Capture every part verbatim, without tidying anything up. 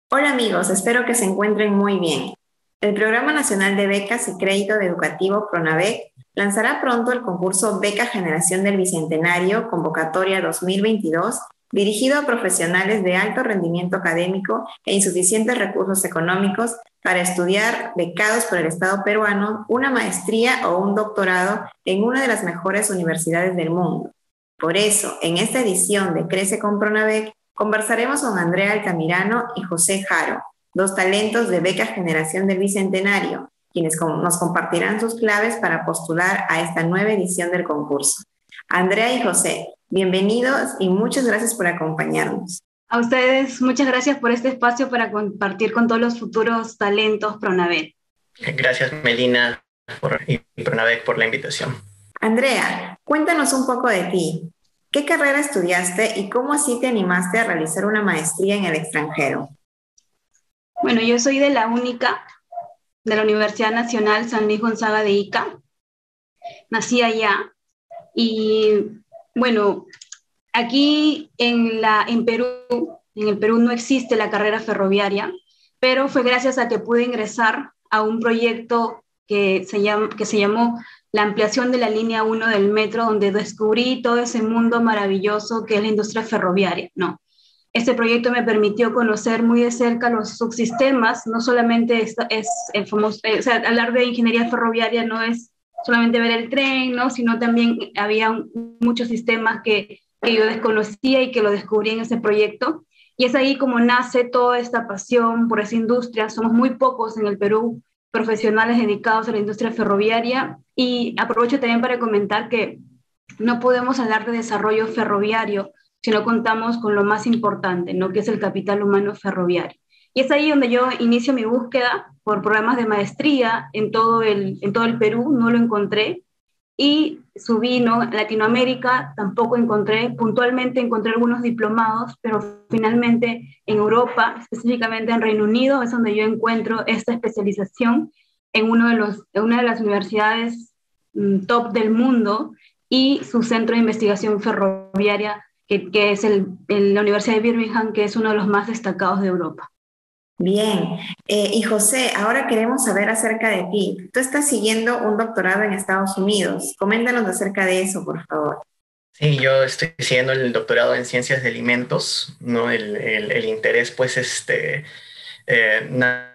Hola amigos, espero que se encuentren muy bien. El Programa Nacional de Becas y Crédito Educativo PRONAVEC lanzará pronto el concurso Beca Generación del Bicentenario Convocatoria dos mil veintidós, dirigido a profesionales de alto rendimiento académico e insuficientes recursos económicos para estudiar becados por el Estado peruano una maestría o un doctorado en una de las mejores universidades del mundo. Por eso, en esta edición de Crece con PRONAVEC, conversaremos con Andrea Altamirano y José Jaro, dos talentos de Beca Generación del Bicentenario, quienes nos compartirán sus claves para postular a esta nueva edición del concurso. Andrea y José, bienvenidos y muchas gracias por acompañarnos. A ustedes, muchas gracias por este espacio para compartir con todos los futuros talentos PRONAVEC. Gracias, Melina, por, y PRONAVEC por la invitación. Andrea, cuéntanos un poco de ti. ¿Qué carrera estudiaste y cómo así te animaste a realizar una maestría en el extranjero? Bueno, yo soy de la única, de la Universidad Nacional San Luis Gonzaga de Ica. Nací allá y, bueno, aquí en, la, en Perú, en el Perú no existe la carrera ferroviaria, pero fue gracias a que pude ingresar a un proyecto que se, llama, que se llamó la ampliación de la línea uno del metro, donde descubrí todo ese mundo maravilloso que es la industria ferroviaria, ¿no? Este proyecto me permitió conocer muy de cerca los subsistemas, no solamente es, es el famoso, o sea, hablar de ingeniería ferroviaria no es solamente ver el tren, ¿no? Sino también había un, muchos sistemas que, que yo desconocía y que lo descubrí en ese proyecto. Y es ahí como nace toda esta pasión por esa industria. Somos muy pocos en el Perú profesionales dedicados a la industria ferroviaria, y aprovecho también para comentar que no podemos hablar de desarrollo ferroviario si no contamos con lo más importante, ¿no? Que es el capital humano ferroviario. Y es ahí donde yo inicio mi búsqueda por programas de maestría en todo el, en todo el Perú, no lo encontré, y subí, ¿no? Latinoamérica tampoco encontré, puntualmente encontré algunos diplomados, pero finalmente en Europa, específicamente en Reino Unido, es donde yo encuentro esta especialización en, uno de los, en una de las universidades mm, top del mundo, y su centro de investigación ferroviaria, que, que es el, el, la Universidad de Birmingham, que es uno de los más destacados de Europa. Bien, eh, y José, ahora queremos saber acerca de ti. Tú estás siguiendo un doctorado en Estados Unidos. Coméntanos acerca de eso, por favor. Sí, yo estoy siguiendo el doctorado en ciencias de alimentos, ¿no? El, el, el interés, pues, este, eh,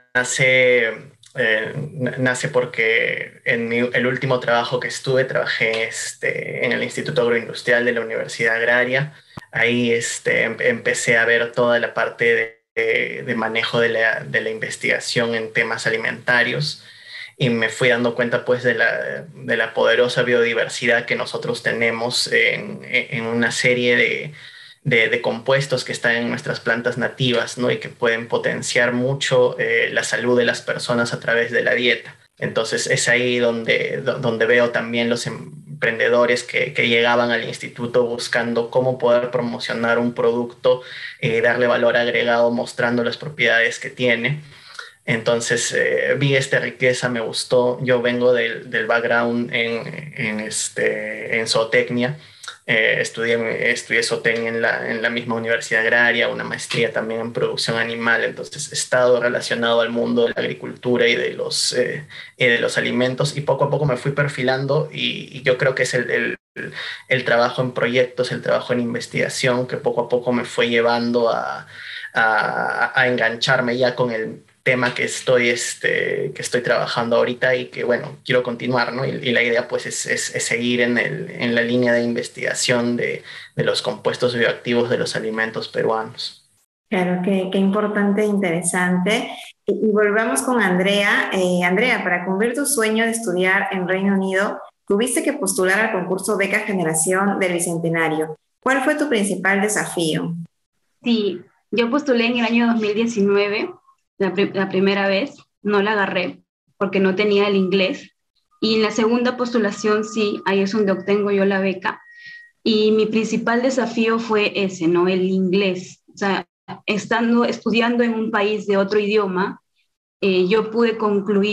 nace, eh, nace porque en mi, el último trabajo que estuve, trabajé este, en el Instituto Agroindustrial de la Universidad Agraria. Ahí este, em, empecé a ver toda la parte de de, de manejo de la, de la investigación en temas alimentarios, y me fui dando cuenta pues de la, de la poderosa biodiversidad que nosotros tenemos en, en una serie de, de, de compuestos que están en nuestras plantas nativas, ¿no? Y que pueden potenciar mucho eh, la salud de las personas a través de la dieta. Entonces es ahí donde, donde veo también los emprendedores que, que llegaban al instituto buscando cómo poder promocionar un producto, eh, darle valor agregado mostrando las propiedades que tiene. Entonces eh, vi esta riqueza, me gustó. Yo vengo del, del background en, en, este, en zootecnia. Eh, estudié, estudié zootecnia en la, en la misma universidad agraria, una maestría también en producción animal. Entonces he estado relacionado al mundo de la agricultura y de los, eh, y de los alimentos, y poco a poco me fui perfilando, y, y yo creo que es el, el, el trabajo en proyectos, el trabajo en investigación que poco a poco me fue llevando a, a, a engancharme ya con el tema que estoy, este, que estoy trabajando ahorita, y que, bueno, quiero continuar, ¿no? Y, y la idea, pues, es, es, es seguir en, el, en la línea de investigación de, de los compuestos bioactivos de los alimentos peruanos. Claro, qué, qué importante e interesante. Y, y volvamos con Andrea. Eh, Andrea, para cumplir tu sueño de estudiar en Reino Unido, tuviste que postular al concurso Beca Generación del Bicentenario. ¿Cuál fue tu principal desafío? Sí, yo postulé en el año dos mil diecinueve, la, pr la primera vez, no la agarré porque no tenía el inglés. Y en la segunda postulación sí, ahí es donde obtengo yo la beca. Y mi principal desafío fue ese, ¿no? El inglés. O sea, estando, estudiando en un país de otro idioma, eh, yo pude concluir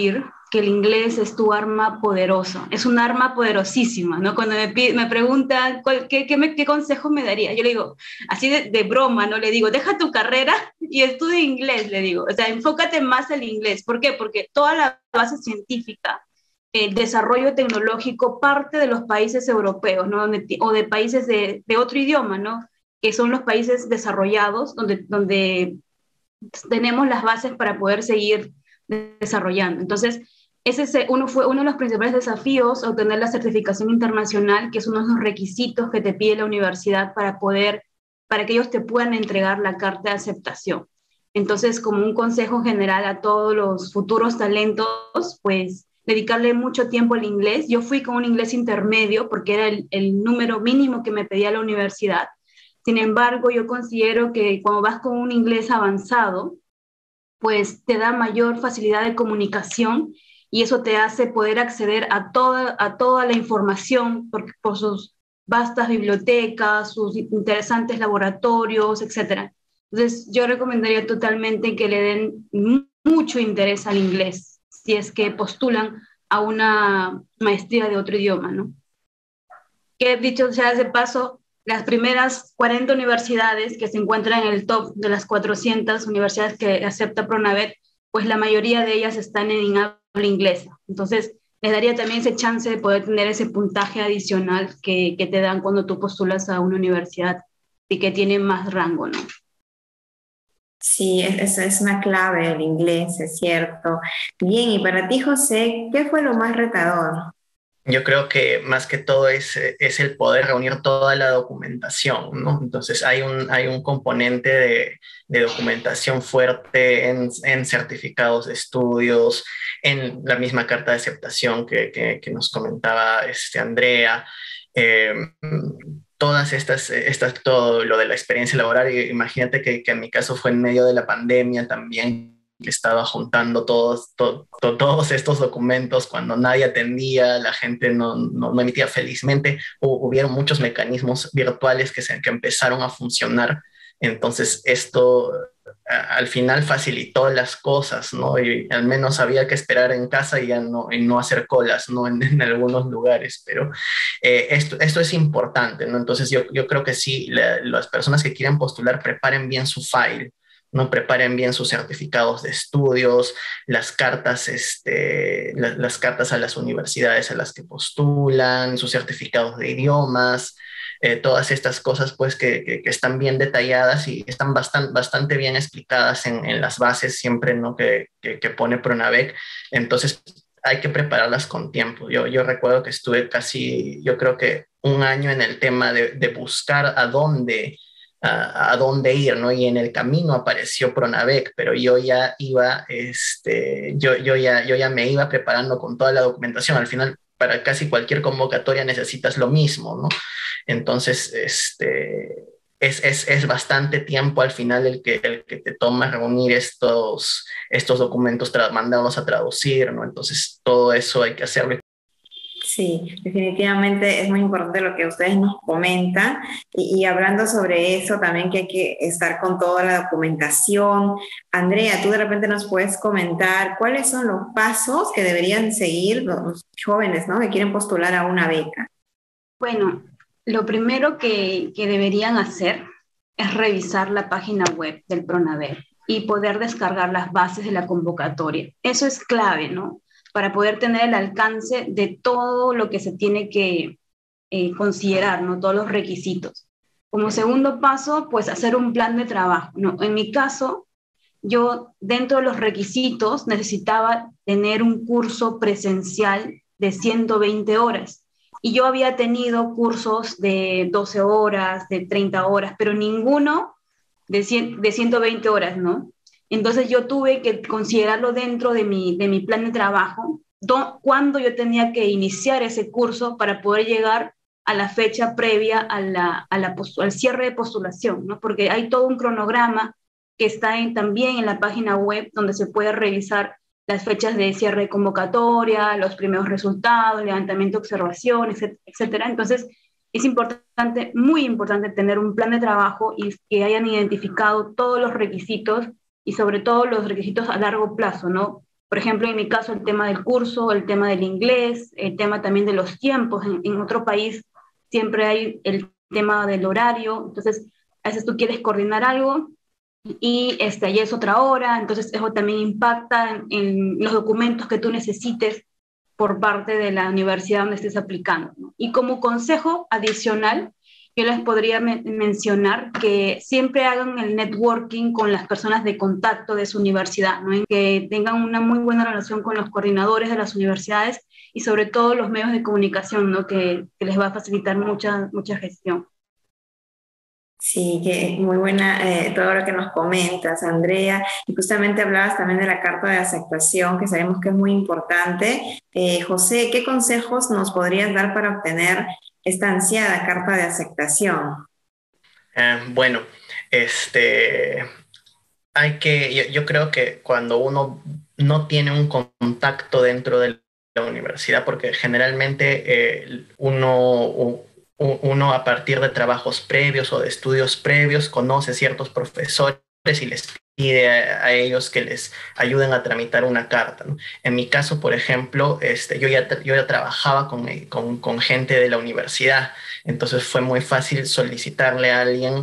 que el inglés es tu arma poderosa, es un arma poderosísima, ¿no? Cuando me, me preguntan cuál, qué, qué, me, qué consejo me daría, yo le digo, así de, de broma, ¿no? Le digo, deja tu carrera y estudia inglés, le digo, o sea, enfócate más al inglés. ¿Por qué? Porque toda la base científica, el desarrollo tecnológico parte de los países europeos, ¿no? Donde, o de países de, de otro idioma, ¿no? Que son los países desarrollados, donde, donde tenemos las bases para poder seguir desarrollando. Entonces, ese es uno, fue uno de los principales desafíos, obtener la certificación internacional, que es uno de los requisitos que te pide la universidad para poder, para que ellos te puedan entregar la carta de aceptación. Entonces, como un consejo general a todos los futuros talentos, pues dedicarle mucho tiempo al inglés. Yo fui con un inglés intermedio porque era el, el número mínimo que me pedía la universidad. Sin embargo, yo considero que cuando vas con un inglés avanzado, pues te da mayor facilidad de comunicación y eso te hace poder acceder a toda, a toda la información por, por sus vastas bibliotecas, sus interesantes laboratorios, etcétera. Entonces, yo recomendaría totalmente que le den mucho interés al inglés si es que postulan a una maestría de otro idioma, ¿no? Que dicho sea de paso, las primeras cuarenta universidades que se encuentran en el top de las cuatrocientas universidades que acepta Pronavet, pues la mayoría de ellas están en habla inglesa. Entonces, les daría también ese chance de poder tener ese puntaje adicional que, que te dan cuando tú postulas a una universidad y que tiene más rango, ¿no? Sí, es, es una clave el inglés, es cierto. Bien, y para ti, José, ¿qué fue lo más retador? Yo creo que más que todo es, es el poder reunir toda la documentación, ¿no? Entonces hay un, hay un componente de, de documentación fuerte en, en certificados de estudios, en la misma carta de aceptación que, que, que nos comentaba este Andrea. Eh, todas estas, estas, todo lo de la experiencia laboral, imagínate que, que en mi caso fue en medio de la pandemia también, que estaba juntando todos, to, to, todos estos documentos cuando nadie atendía, la gente no, no, no emitía felizmente, hubieron muchos mecanismos virtuales que, se, que empezaron a funcionar, entonces esto a, al final facilitó las cosas, ¿no? Y al menos había que esperar en casa y, ya no, y no hacer colas, ¿no? En, en algunos lugares, pero eh, esto, esto es importante, ¿no? Entonces yo, yo creo que sí, la, las personas que quieren postular preparen bien su file, no preparen bien sus certificados de estudios, las cartas, este, la, las cartas a las universidades a las que postulan, sus certificados de idiomas, eh, todas estas cosas pues que, que, que, están bien detalladas y están bastante, bastante bien explicadas en, en las bases siempre, ¿no? que, que, que pone Pronabec. Entonces hay que prepararlas con tiempo. Yo, yo recuerdo que estuve casi, yo creo que un año en el tema de, de buscar a dónde A, a dónde ir, ¿no? Y en el camino apareció Pronabec, pero yo ya iba, este, yo, yo, ya, yo ya me iba preparando con toda la documentación. Al final, para casi cualquier convocatoria necesitas lo mismo, ¿no? Entonces, este, es, es, es bastante tiempo al final el que, el que te toma reunir estos, estos documentos, mandarlos a traducir, ¿no? Entonces, todo eso hay que hacerlo. Sí, definitivamente es muy importante lo que ustedes nos comentan y, y hablando sobre eso también que hay que estar con toda la documentación. Andrea, tú de repente nos puedes comentar cuáles son los pasos que deberían seguir los jóvenes, ¿no? Que quieren postular a una beca. Bueno, lo primero que, que deberían hacer es revisar la página web del Pronabec y poder descargar las bases de la convocatoria. Eso es clave, ¿no? Para poder tener el alcance de todo lo que se tiene que eh, considerar, ¿no? Todos los requisitos. Como segundo paso, pues hacer un plan de trabajo, ¿no? En mi caso, yo dentro de los requisitos necesitaba tener un curso presencial de ciento veinte horas. Y yo había tenido cursos de doce horas, de treinta horas, pero ninguno de, cien, de ciento veinte horas, ¿no? Entonces yo tuve que considerarlo dentro de mi, de mi plan de trabajo, do, cuándo yo tenía que iniciar ese curso para poder llegar a la fecha previa a la, a la al cierre de postulación, ¿no? Porque hay todo un cronograma que está en, también en la página web donde se puede revisar las fechas de cierre de convocatoria, los primeros resultados, levantamiento de observación, etcétera. Entonces es importante, muy importante tener un plan de trabajo y que hayan identificado todos los requisitos y sobre todo los requisitos a largo plazo, ¿no? Por ejemplo, en mi caso, el tema del curso, el tema del inglés, el tema también de los tiempos. En, en otro país siempre hay el tema del horario, entonces a veces tú quieres coordinar algo y este, allí es otra hora, entonces eso también impacta en, en los documentos que tú necesites por parte de la universidad donde estés aplicando, ¿no? Y como consejo adicional, yo les podría me mencionar que siempre hagan el networking con las personas de contacto de su universidad, ¿no? Que tengan una muy buena relación con los coordinadores de las universidades y sobre todo los medios de comunicación, ¿no? Que, que les va a facilitar mucha, mucha gestión. Sí, que muy buena eh, todo lo que nos comentas, Andrea. Y justamente hablabas también de la carta de aceptación, que sabemos que es muy importante. Eh, José, ¿qué consejos nos podrías dar para obtener esta ansiada carta de aceptación? Eh, bueno, este, hay que, yo, yo creo que cuando uno no tiene un contacto dentro de la universidad, porque generalmente eh, uno, uno a partir de trabajos previos o de estudios previos conoce ciertos profesores y les pide a, a ellos que les ayuden a tramitar una carta, ¿no? En mi caso, por ejemplo, este, yo, ya, yo ya trabajaba con, con, con gente de la universidad, entonces fue muy fácil solicitarle a alguien,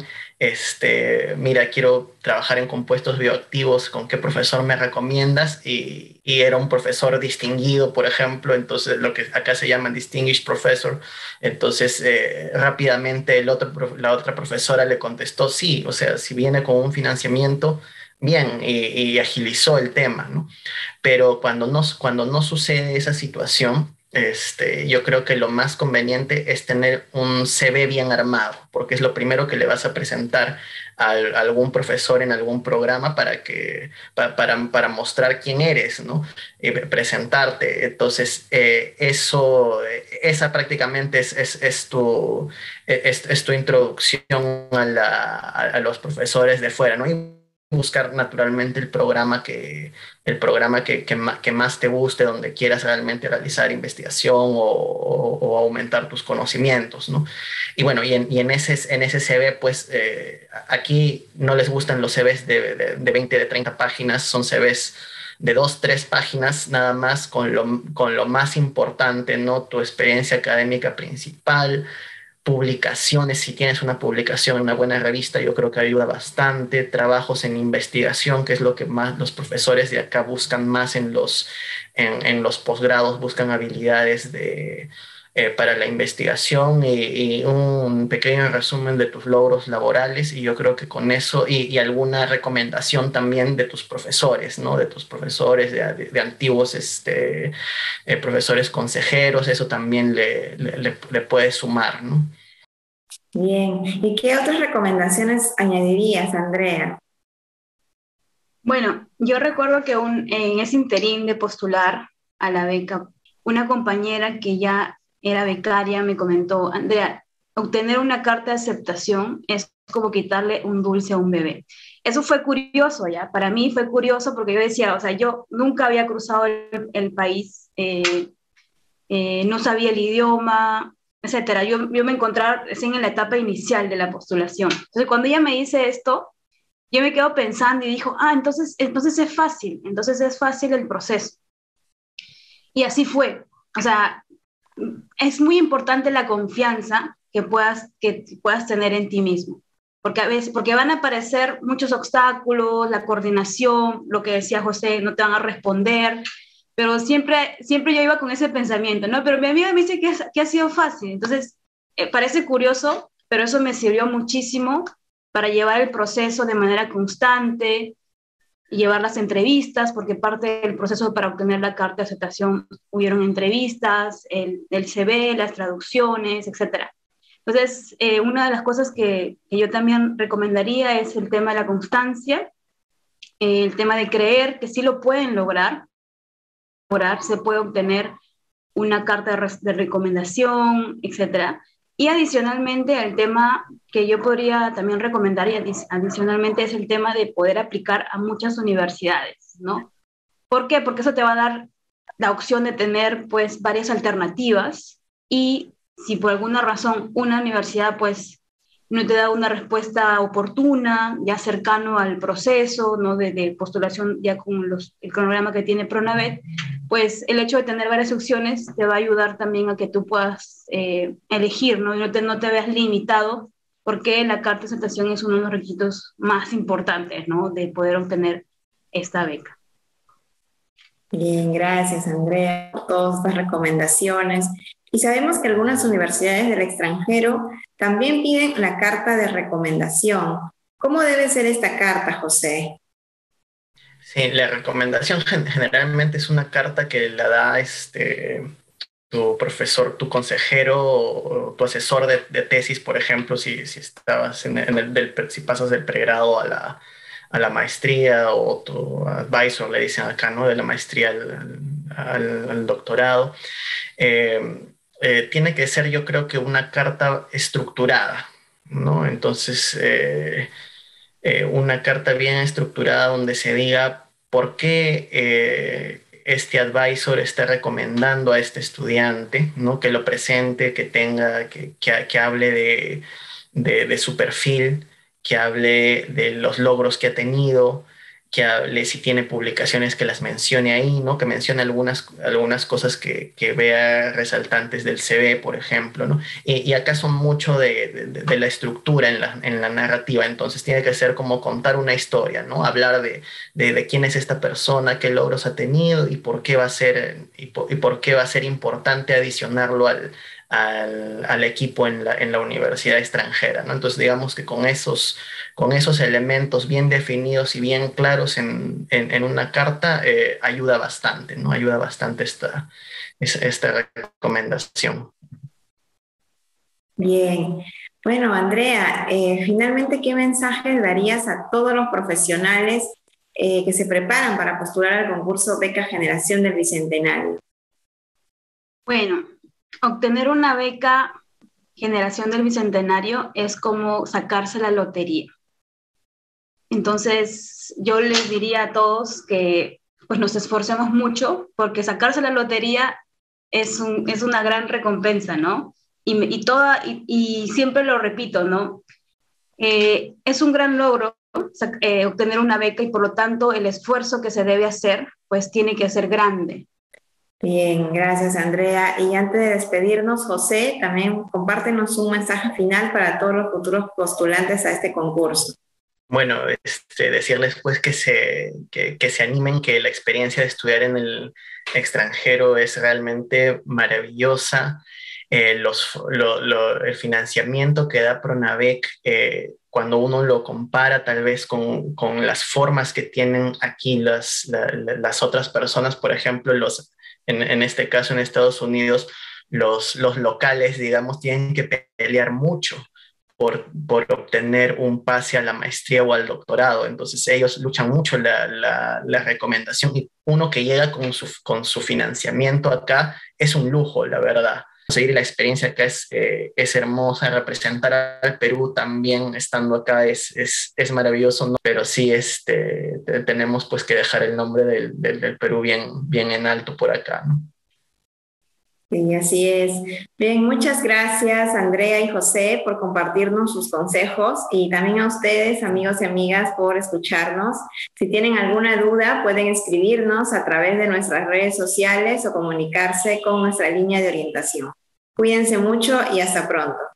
este, mira, quiero trabajar en compuestos bioactivos, ¿con qué profesor me recomiendas? Y, y era un profesor distinguido, por ejemplo, entonces lo que acá se llama Distinguished Professor. Entonces, eh, rápidamente el otro, la otra profesora le contestó, sí, o sea, si viene con un financiamiento, bien, y, y agilizó el tema, ¿no? Pero cuando no, cuando no sucede esa situación, este, yo creo que lo más conveniente es tener un C V bien armado, porque es lo primero que le vas a presentar a, a algún profesor en algún programa para, que, pa, para, para mostrar quién eres, ¿no? Y presentarte. Entonces, eh, eso, esa prácticamente es, es, es, tu, es, es tu introducción a, la, a, los profesores de fuera, ¿no? Y buscar naturalmente el programa que, el programa que, que, que más te guste, donde quieras realmente realizar investigación o, o, o aumentar tus conocimientos, ¿no? Y bueno, y en, y en, ese, en ese C V, pues eh, aquí no les gustan los C Vs de, de, de veinte, de treinta páginas, son C Vs de dos, tres páginas nada más con lo, con lo más importante, ¿no? Tu experiencia académica principal, publicaciones, si tienes una publicación en una buena revista, yo creo que ayuda bastante, trabajos en investigación, que es lo que más los profesores de acá buscan más en los, en, en los posgrados, buscan habilidades de, eh, para la investigación y, y, un pequeño resumen de tus logros laborales, y yo creo que con eso, y, y alguna recomendación también de tus profesores, ¿no? De tus profesores, de, de, de antiguos este, eh, profesores consejeros, eso también le, le, le puede sumar, ¿no? Bien, ¿y qué otras recomendaciones añadirías, Andrea? Bueno, yo recuerdo que un, en ese interín de postular a la beca, una compañera que ya era becaria me comentó, Andrea, obtener una carta de aceptación es como quitarle un dulce a un bebé. Eso fue curioso, ¿ya? Para mí fue curioso porque yo decía, o sea, yo nunca había cruzado el, el país, eh, eh, no sabía el idioma, etcétera. Yo, yo me encontraba recién en la etapa inicial de la postulación. Entonces, cuando ella me dice esto, yo me quedo pensando y dijo, ah, entonces, entonces es fácil, entonces es fácil el proceso. Y así fue. O sea, es muy importante la confianza que puedas, que puedas tener en ti mismo. Porque a veces, porque van a aparecer muchos obstáculos, la coordinación, lo que decía José, no te van a responder, pero siempre, siempre yo iba con ese pensamiento, ¿no? Pero mi amiga me dice que, es, que ha sido fácil, entonces eh, parece curioso, pero eso me sirvió muchísimo para llevar el proceso de manera constante, llevar las entrevistas, porque parte del proceso para obtener la carta de aceptación hubieron entrevistas, el, el C V, las traducciones, etcétera. Entonces, eh, una de las cosas que, que yo también recomendaría es el tema de la constancia, eh, el tema de creer que sí lo pueden lograr, lograr se puede obtener una carta de, re de recomendación, etcétera. Y adicionalmente, el tema que yo podría también recomendar, y adicionalmente, es el tema de poder aplicar a muchas universidades, ¿no? ¿Por qué? Porque eso te va a dar la opción de tener, pues, varias alternativas, y si por alguna razón una universidad, pues, no te da una respuesta oportuna, ya cercano al proceso, ¿no? de, de postulación ya con los, el cronograma que tiene Pronavet, pues el hecho de tener varias opciones te va a ayudar también a que tú puedas eh, elegir, ¿no? Y no te, no te veas limitado, porque la carta de aceptación es uno de los requisitos más importantes, ¿no? De poder obtener esta beca. Bien, gracias Andrea por todas estas recomendaciones. Y sabemos que algunas universidades del extranjero también piden la carta de recomendación. ¿Cómo debe ser esta carta, José? Sí, la recomendación generalmente es una carta que la da este, tu profesor, tu consejero o tu asesor de, de tesis, por ejemplo, si, si estabas en, en el, del, si pasas del pregrado a la, a la maestría, o tu advisor, le dicen acá, ¿no? De la maestría al, al, al doctorado. Eh, eh, tiene que ser, yo creo que una carta estructurada, ¿no? Entonces, eh, eh, una carta bien estructurada donde se diga por qué eh, este advisor está recomendando a este estudiante, ¿no? Que lo presente, que tenga, que, que, que hable de, de, de su perfil, que hable de los logros que ha tenido, que hable si tiene publicaciones, que las mencione ahí, ¿no? Que mencione algunas, algunas cosas que, que vea resaltantes del C V, por ejemplo, ¿no? Y, y acá son mucho de, de, de la estructura en la, en la narrativa, entonces tiene que ser como contar una historia, ¿no? Hablar de, de, de quién es esta persona, qué logros ha tenido y por qué va a ser, y por, y por qué va a ser importante adicionarlo al, al, al equipo en la, en la universidad extranjera, ¿no? Entonces digamos que con esos, con esos elementos bien definidos y bien claros en, en, en una carta eh, ayuda bastante, ¿no? Ayuda bastante esta, esta recomendación. Bien. Bueno, Andrea, eh, finalmente, ¿qué mensaje darías a todos los profesionales eh, que se preparan para postular al concurso Beca Generación del Bicentenario? Bueno, obtener una beca Generación del Bicentenario es como sacarse la lotería. Entonces, yo les diría a todos que pues nos esforcemos mucho, porque sacarse la lotería es, un, es una gran recompensa, ¿no? Y, y, toda, y, y siempre lo repito, ¿no? Eh, es un gran logro eh, obtener una beca, y por lo tanto el esfuerzo que se debe hacer, pues tiene que ser grande. Bien, gracias Andrea. Y antes de despedirnos, José, también compártenos un mensaje final para todos los futuros postulantes a este concurso. Bueno, este, decirles pues que se, que, que se animen, que la experiencia de estudiar en el extranjero es realmente maravillosa. Eh, los, lo, lo, el financiamiento que da Pronavec, eh, cuando uno lo compara tal vez con, con las formas que tienen aquí las, la, las otras personas, por ejemplo, los, en, en este caso en Estados Unidos, los, los locales, digamos, tienen que pelear mucho por, por obtener un pase a la maestría o al doctorado. Entonces ellos luchan mucho la, la, la recomendación, y uno que llega con su, con su financiamiento acá es un lujo, la verdad. Seguir la experiencia acá es, eh, es hermosa, representar al Perú también estando acá es, es, es maravilloso, ¿no? Pero sí este, tenemos pues que dejar el nombre del, del, del Perú bien, bien en alto por acá, ¿no? Sí, así es. Bien, muchas gracias Andrea y José por compartirnos sus consejos, y también a ustedes, amigos y amigas, por escucharnos. Si tienen alguna duda, pueden escribirnos a través de nuestras redes sociales o comunicarse con nuestra línea de orientación. Cuídense mucho y hasta pronto.